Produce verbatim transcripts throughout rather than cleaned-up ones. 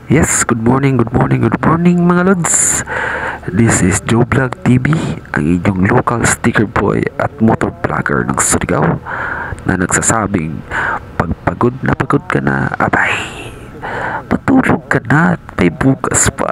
Yes, good morning, good morning, good morning mga lods. This is Joe Vlog T V, ang inyong local sticker boy at motor vlogger ng Surigao na nagsasabing pag pagod na pagod ka na, abay, matulog ka na at may bukas pa.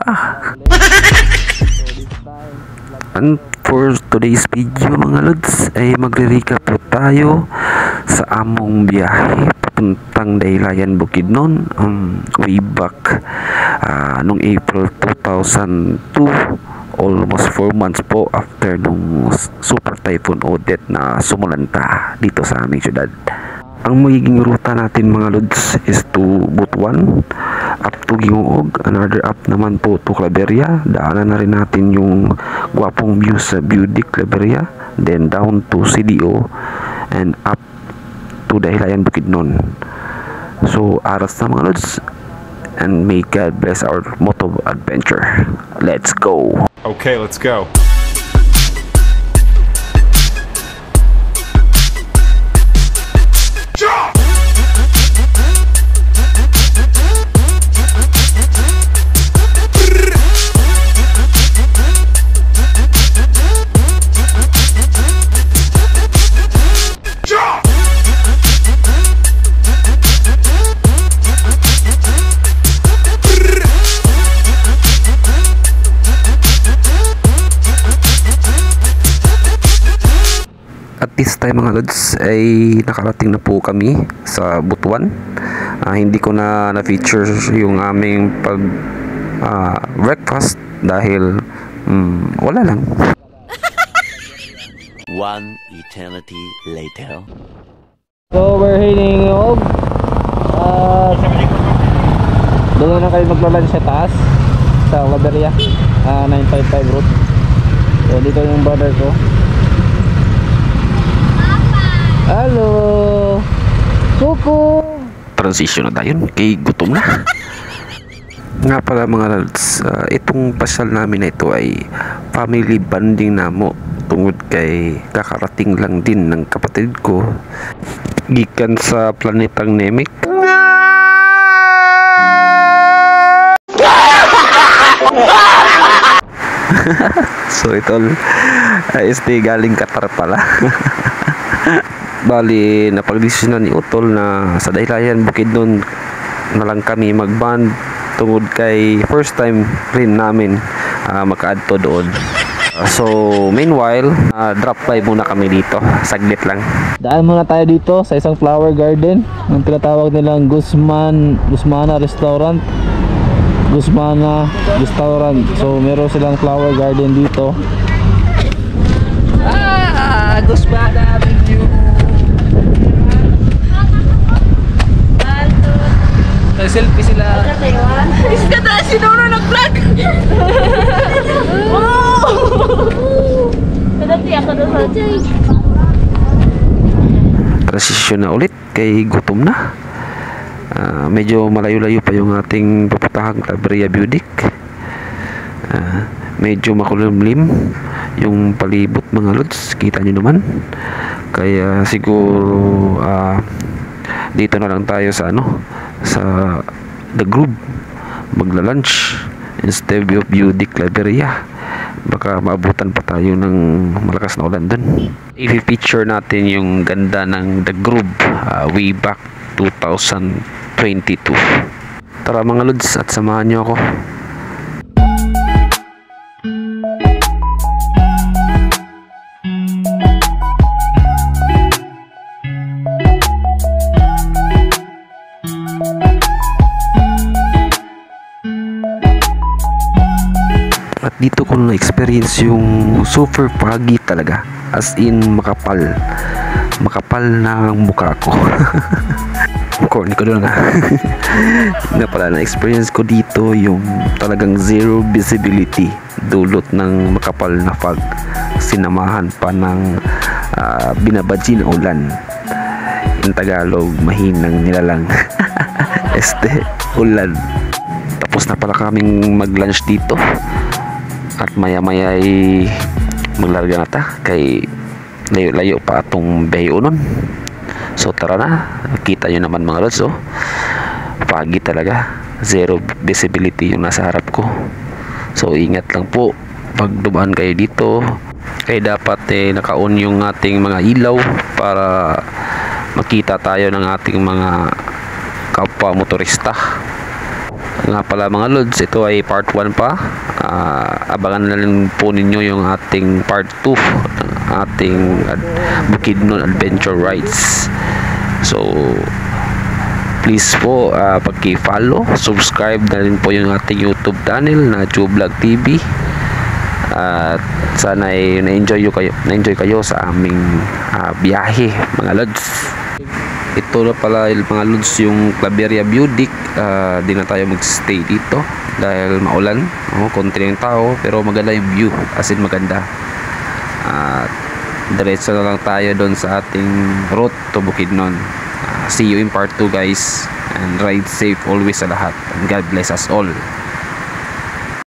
And for today's video mga lods ay magre-recap po tayo sa among biyahe papuntang Daylayan Bukidnon um, way back uh, nung April two thousand two, almost four months po after nung Super Typhoon Odette na sumulanta dito sa aming syudad. Ang magiging ruta natin mga lods is to Butuan, up to Gingoog, another up naman po to Claveria. Daanan na rin natin yung gwapong view sa Budik, Claveria, then down to C D O and up to Daylayan Bukidnon. So aras na mga lods, and may God bless our moto adventure. Let's go! Okay, let's go. At this time mga lods ay nakarating na po kami sa Butuan. Uh, hindi ko na na-feature yung aming pag uh, breakfast dahil um, wala lang. One eternity later. So we're heading home. Uh, doon na kayo magla-lunch sa taas sa Claveria, uh, nine five five route. So dito yung brother ko. Hello! Kuku! Transition na tayo kay gutom na. Nga pala mga lods, uh, itong pasyal namin na ito ay family bonding na mo tungod kay kakarating lang din ng kapatid ko gikan sa planetang Namek. So ito uh, este galing Qatar pala. Bali, napagdesisyonan ni Utol na sa Daylayan Bukidnon na lang kami magband tungod kay first time rin namin uh, makaadto doon. Uh, so, meanwhile, uh, drop by muna kami dito. Saglit lang. Daan muna tayo dito sa isang flower garden. Ang tinatawag nilang Guzman, Guzmana Restaurant. Guzmana Restaurant. So, meron silang flower garden dito. Ah, Guzmana Avenue. Selfie sila. Iska na sinuro nag-vlog. Wow! Kadati ako na sa chay. Transition na ulit kay gutom na. Uh, medyo malayo-layo pa yung ating puputahang Claveria Budik. Uh, medyo makulimlim yung palibot mga lods. Kita nyo naman. Kaya siguro uh, dito na lang tayo sa ano, sa The Groove magla-lunch instead of Budik, Claveria. Baka maabutan pa tayo ng malakas na ulan dun. I-feature natin yung ganda ng The Groove uh, way back two thousand twenty-two. Tara mga lods at samahan nyo ako. At dito ko na-experience yung super foggy talaga, as in makapal makapal na ang mukha ko. Corny ko doon na. Na pala na-experience ko dito yung talagang zero visibility dulot ng makapal na fog, sinamahan pa ng uh, binabadji na ulan. In Tagalog, mahinang nilalang. Este, ulan. Tapos na pala kaming mag-lunch dito. At maya-maya ay maglarga na ta kay layo-layo pa atong bayo nun. So tara na, kita nyo naman mga lods, oh, pagi talaga. zero visibility yung nasa harap ko. So ingat lang po pag dumaan kayo dito. Kaya dapat eh, naka-on yung ating mga ilaw para makita tayo ng ating mga kapwa motorista. Nga pala mga lods, ito ay part one pa. Uh, abangan na lang po ninyo yung ating part two ng ating uh, Bukidnon Adventure Rides. So please po uh, pag-follow, subscribe na rin po yung ating YouTube channel na Chublog T V. At uh, sana ay na-enjoy kayo, na-enjoy kayo sa aming uh, biyahe mga lods. Ito na pala mga lods yung Claveria View Deck. Uh, di na tayo mag-stay dito dahil maulan, oh, konti yung tao pero maganda yung view, as in maganda. At uh, diretso na lang tayo doon sa ating route to Bukidnon. Uh, see you in part two guys, and ride safe always sa lahat, and God bless us all.